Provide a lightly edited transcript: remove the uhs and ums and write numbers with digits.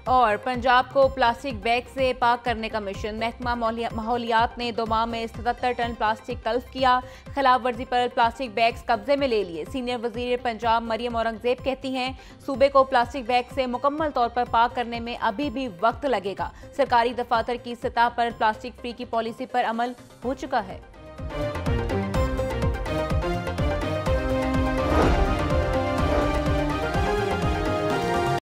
और पंजाब को plastic bag से पाक करने का मिशन। महकमा माहौलियात ने 2 माह में 77 टन प्लास्टिक तल्फ किया। खिलाफ वर्जी पर प्लास्टिक बैग्स कब्जे में ले लिए। सीनियर वजीर पंजाब मरियम औरंगजेब कहती हैं, सूबे को प्लास्टिक बैग से मुकम्मल तौर पर पाक करने में अभी भी वक्त लगेगा। सरकारी दफातर की सतह पर प्लास्टिक फ्री की पॉलिसी पर अमल हो चुका है।